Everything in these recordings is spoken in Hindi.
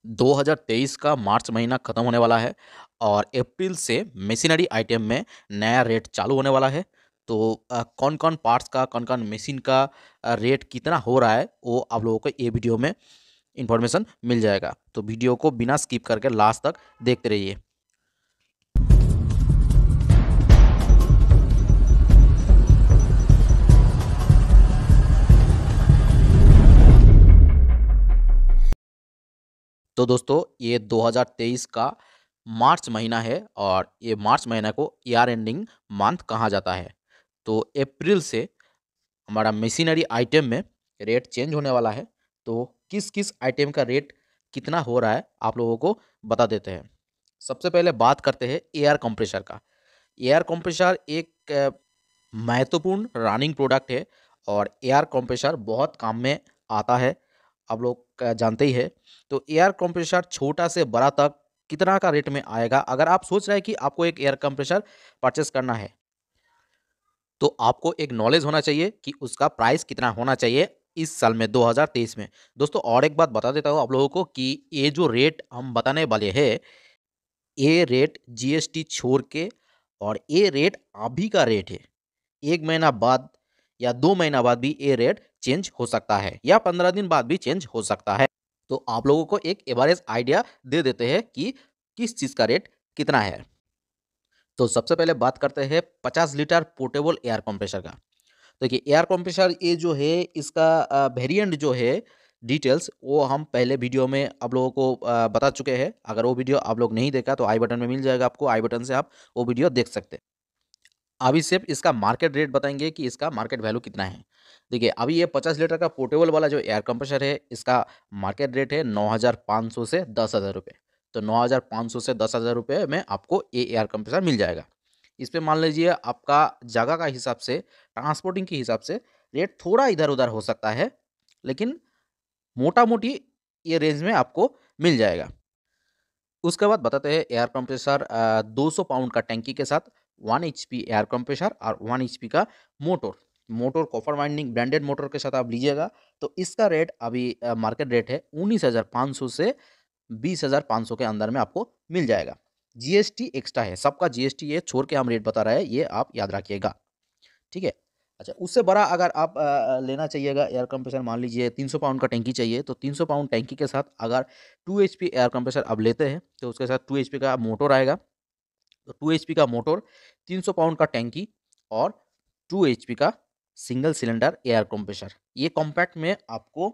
2023 का मार्च महीना ख़त्म होने वाला है और अप्रैल से मशीनरी आइटम में नया रेट चालू होने वाला है। तो कौन कौन पार्ट्स का कौन कौन मशीन का रेट कितना हो रहा है वो आप लोगों को ये वीडियो में इंफॉर्मेशन मिल जाएगा। तो वीडियो को बिना स्किप करके लास्ट तक देखते रहिए। तो दोस्तों ये 2023 का मार्च महीना है और ये मार्च महीना को ईयर एंडिंग मंथ कहा जाता है। तो अप्रैल से हमारा मशीनरी आइटम में रेट चेंज होने वाला है। तो किस किस आइटम का रेट कितना हो रहा है आप लोगों को बता देते हैं। सबसे पहले बात करते हैं एयर कंप्रेसर का। एयर कंप्रेसर एक महत्वपूर्ण रनिंग प्रोडक्ट है और एयर कंप्रेसर बहुत काम में आता है, आप लोग जानते ही है। तो एयर कंप्रेसर छोटा से बड़ा तक कितना का रेट में आएगा। अगर आप सोच रहे हैं कि आपको एक एयर कंप्रेसर परचेस करना है तो आपको एक नॉलेज होना चाहिए कि उसका प्राइस कितना होना चाहिए इस साल में 2023 में। दोस्तों और एक बात बता देता हूँ आप लोगों को कि ये जो रेट हम बताने वाले हैं ये रेट जीएसटी छोड़ के और ये रेट अभी का रेट है। 1 महीना बाद या 2 महीना बाद भी ये रेट चेंज हो सकता है या 15 दिन बाद भी चेंज हो सकता है। तो आप लोगों को एक एवरेज आइडिया दे देते हैं कि किस चीज़ का रेट कितना है। तो सबसे पहले बात करते हैं 50 लीटर पोर्टेबल एयर कंप्रेसर का। देखिए एयर कंप्रेसर ये जो है इसका वेरिएंट जो है डिटेल्स वो हम पहले वीडियो में आप लोगों को बता चुके हैं। अगर वो वीडियो आप लोग नहीं देखा तो आई बटन में मिल जाएगा आपको, आई बटन से आप वो वीडियो देख सकते हैं। अभी सिर्फ इसका मार्केट रेट बताएंगे कि इसका मार्केट वैल्यू कितना है। देखिए अभी ये 50 लीटर का पोर्टेबल वाला जो एयर कंप्रेसर है इसका मार्केट रेट है 9,500 से 10,000 रुपये। तो 9,500 से 10,000 रुपये में आपको ये एयर कंप्रेसर मिल जाएगा। इस पे मान लीजिए आपका जगह का हिसाब से, ट्रांसपोर्टिंग के हिसाब से रेट थोड़ा इधर उधर हो सकता है, लेकिन मोटा मोटी ये रेंज में आपको मिल जाएगा। उसके बाद बताते हैं एयर कंप्रेसर 200 पाउंड का टैंकी के साथ 1 एचपी एयर कंप्रेसर और 1 एचपी का motor. Motor copper winding branded motor के साथ आप लीजिएगा तो इसका रेट अभी मार्केट रेट है 19,500 से 20,500 के अंदर में आपको मिल जाएगा। जीएसटी एक्स्ट्रा है, सबका जीएसटी ये छोड़ के हम रेट बता रहे हैं, ये आप याद रखिएगा। ठीक है। अच्छा उससे बड़ा अगर आप लेना चाहिएगा एयर कंप्रेसर, मान लीजिए 300 पाउंड का टैंकी चाहिए तो 300 पाउंड टैंकी के साथ अगर 2 एचपी एयर कंप्रेसर आप लेते हैं तो उसके साथ 2 एचपी का मोटर आएगा। तो 2 एचपी का मोटर, 300 पाउंड का टैंकी और 2 एचपी का सिंगल सिलेंडर एयर कंप्रेसर, ये कॉम्पैक्ट में आपको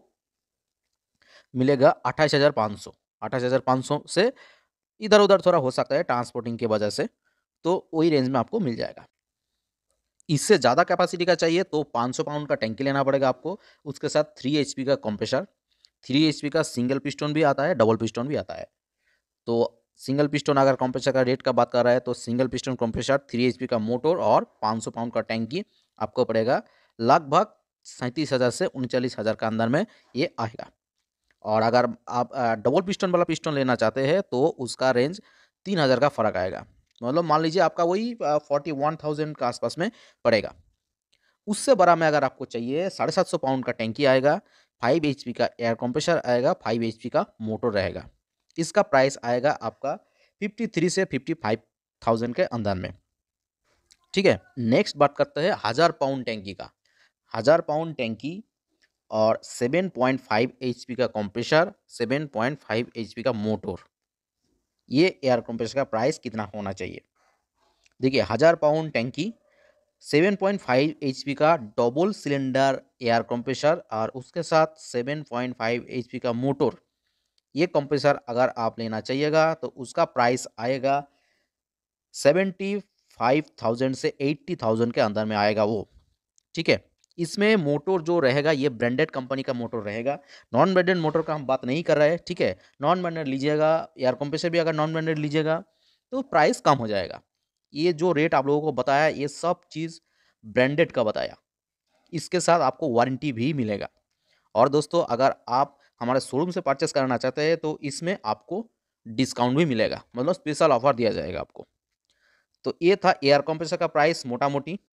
मिलेगा 28,500। 28,500 से इधर उधर थोड़ा हो सकता है ट्रांसपोर्टिंग की वजह से, तो वही रेंज में आपको मिल जाएगा। इससे ज़्यादा कैपेसिटी का चाहिए तो 500 पाउंड का टैंकी लेना पड़ेगा आपको। उसके साथ 3 एचपी का कंप्रेसर, 3 एचपी का सिंगल पिस्टन भी आता है, डबल पिस्टन भी आता है। तो सिंगल पिस्टन अगर कंप्रेसर का रेट का बात कर रहा है तो सिंगल पिस्टन कंप्रेसर, 3 एचपी का मोटर और 500 पाउंड का टैंकी आपको पड़ेगा लगभग 37,000 से 39,000 का अंदर में ये आएगा। और अगर आप डबल पिस्टन वाला पिस्टन लेना चाहते हैं तो उसका रेंज 3,000 का फ़र्क आएगा। मतलब मान लीजिए आपका वही 41,000 के आसपास में पड़ेगा। उससे बड़ा में अगर आपको चाहिए 750 पाउंड का टैंकी आएगा, 5 एचपी का एयर कंप्रेसर आएगा, 5 एचपी का मोटर रहेगा। इसका प्राइस आएगा आपका 53 से 55,000 के अंदर में। ठीक है। नेक्स्ट बात करते हैं 1000 पाउंड टैंकी का। 1000 पाउंड टैंकी और 7.5 एचपी का कंप्रेसर, 7.5 एचपी का मोटर, ये एयर कंप्रेसर का प्राइस कितना होना चाहिए। देखिए 1000 पाउंड टैंकी, 7.5 एचपी का डबल सिलेंडर एयर कंप्रेसर और उसके साथ 7.5 एचपी का मोटर, ये कंप्रेसर अगर आप लेना चाहिएगा तो उसका प्राइस आएगा 75,000 से 80,000 के अंदर में आएगा वो। ठीक है। इसमें मोटर जो रहेगा ये ब्रांडेड कंपनी का मोटर रहेगा, नॉन ब्रांडेड मोटर का हम बात नहीं कर रहे हैं। ठीक है। नॉन ब्रांडेड लीजिएगा, एयर कंप्रेसर भी अगर नॉन ब्रांडेड लीजिएगा तो प्राइस कम हो जाएगा। ये जो रेट आप लोगों को बताया ये सब चीज़ ब्रांडेड का बताया, इसके साथ आपको वारंटी भी मिलेगा। और दोस्तों अगर आप हमारे शोरूम से परचेस करना चाहते हैं तो इसमें आपको डिस्काउंट भी मिलेगा, मतलब स्पेशल ऑफर दिया जाएगा आपको। तो ये था एयर कंप्रेसर का प्राइस मोटा मोटी।